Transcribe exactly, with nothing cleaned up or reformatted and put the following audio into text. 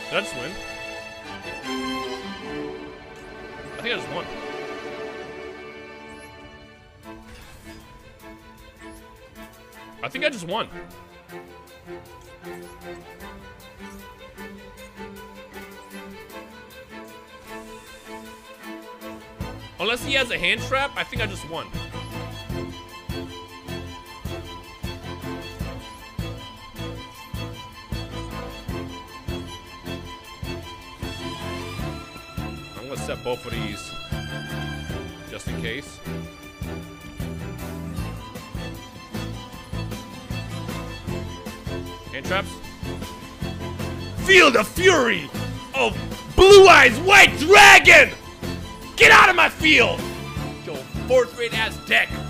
Did I just win? I think I just won. I think I just won. Unless he has a hand trap, I think I just won. I'm gonna set both of these just in case. Hand traps. Feel the fury of Blue Eyes White Dragon! Get out of my field! Yo, fourth grade ass deck.